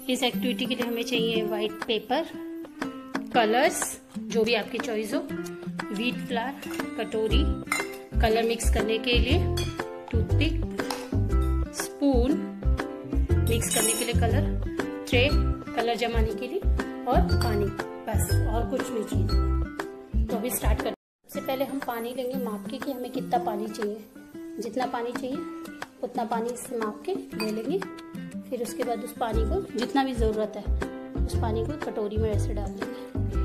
इस एक्टिविटी के लिए हमें चाहिए वाइट पेपर, कलर्स जो भी आपकी चॉइस हो, व्हीट फ्लावर, कटोरी, कलर मिक्स करने के लिए टूथपिक, स्पून मिक्स करने के लिए कलर, ट्रे कलर जमाने के लिए और पानी, बस और कुछ नहीं चाहिए। तो अभी स्टार्ट करते हैं। सबसे पहले हम पानी लेंगे माप के कि हमें कितना पानी चाहिए। जितना पानी चाहिए उतना पानी इससे माप के ले लेंगे। फिर उसके बाद उस पानी को जितना भी ज़रूरत है उस पानी को कटोरी में ऐसे डाल देंगे।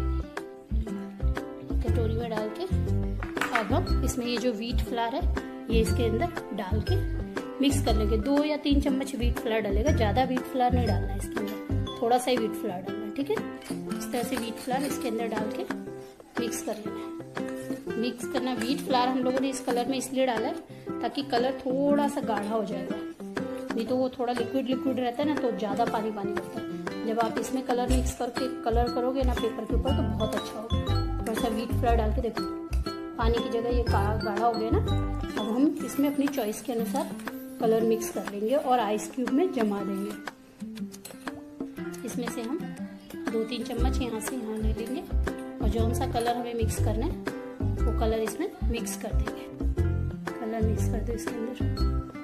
कटोरी में डाल के अब हम इसमें ये जो व्हीट फ्लावर है ये इसके अंदर डाल के मिक्स कर लेंगे। 2 या 3 चम्मच व्हीट फ्लावर डालेगा, ज़्यादा व्हीट फ्लावर नहीं डालना है इसके अंदर, थोड़ा सा ही व्हीट फ्लावर डालना है, ठीक है। इस तरह से व्हीट फ्लावर इसके अंदर डाल के मिक्स कर लेना है। मिक्स करना, व्हीट फ्लावर हम लोगों ने इस कलर में इसलिए डाला है ताकि कलर थोड़ा सा गाढ़ा हो जाएगा, नहीं तो वो थोड़ा लिक्विड रहता है ना तो ज़्यादा पानी लगता है। जब आप इसमें कलर मिक्स करके कलर करोगे ना पेपर के ऊपर तो बहुत अच्छा होगा। थोड़ा सा व्हीट फ्लावर डाल के देखो पानी की जगह ये गाढ़ा हो गया ना। अब हम इसमें अपनी चॉइस के अनुसार कलर मिक्स कर लेंगे और आइस क्यूब में जमा देंगे। इसमें से हम 2-3 चम्मच यहाँ से यहाँ ले लेंगे और जो सा कलर हमें मिक्स करना है वो कलर इसमें मिक्स कर देंगे। कलर मिक्स कर दो इसके अंदर।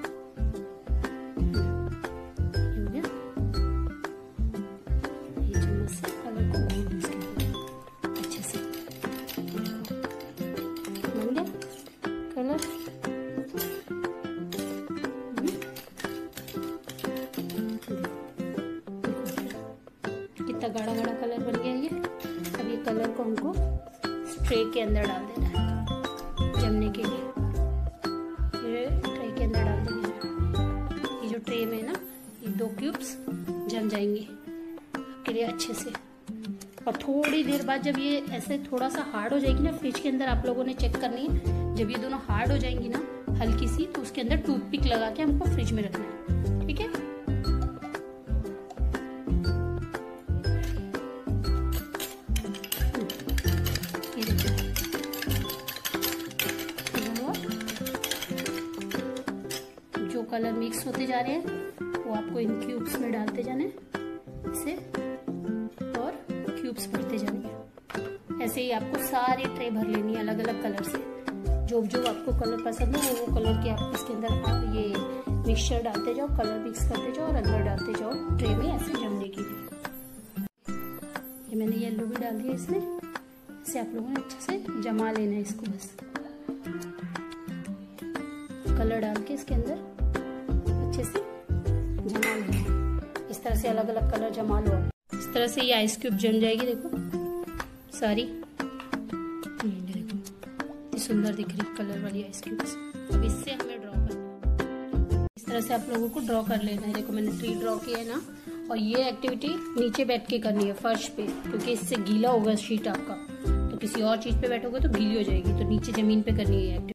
हो गया, ये चम्मच से कलर को घोल दो इसके अंदर अच्छे से। बन गया कलर। कितना गाढ़ा गाढ़ा कलर बन गया ये। अब ये कलर को हमको ट्रे के अंदर डाल देना है जमने के लिए। ये ट्रे के अंदर डाल देना है। ये जो ट्रे में ना ये 2 क्यूब्स जम जाएंगे आपके लिए अच्छे से। और थोड़ी देर बाद जब ये ऐसे थोड़ा सा हार्ड हो जाएगी ना, फ्रिज के अंदर आप लोगों ने चेक करनी है। जब ये दोनों हार्ड हो जाएंगी ना हल्की सी, तो उसके अंदर टूथपिक लगा के हमको फ्रिज में रखना है, ठीक है। जो कलर मिक्स होते जा रहे हैं वो आपको इन क्यूब्स में डालते जाने इसे और क्यूब्स भरते जाने। ऐसे ही आपको सारी ट्रे भर लेनी है अलग अलग कलर से। जो जो आपको कलर पसंद है वो कलर के आप इसके अंदर ये मिक्सचर डालते जाओ, कलर मिक्स करते जाओ और अंदर डालते जाओ ट्रे में ऐसे जमने के लिए। ये मैंने येलो भी डाल दिया इसमें। इसे आप लोगों ने अच्छे से जमा लेना है इसको। बस कलर डाल के इसके अंदर अच्छे से जमा लेना है। इस तरह से अलग अलग कलर जमा लो। इस तरह से ये आइस क्यूब जम जाएगी, देखो सारी। देखो इतनी सुंदर दिख रही कलर वाली आइस क्यूब्स। अब इससे हमें ड्रॉ करना है। इस तरह से आप लोगों को ड्रॉ कर लेना है। देखो मैंने 3 ड्रॉ किया है ना। और ये एक्टिविटी नीचे बैठ के करनी है फर्श पे, क्योंकि इससे गीला होगा शीट आपका। तो किसी और चीज पे बैठोगे तो गीली हो जाएगी, तो नीचे जमीन पे करनी है एक्टिविटी।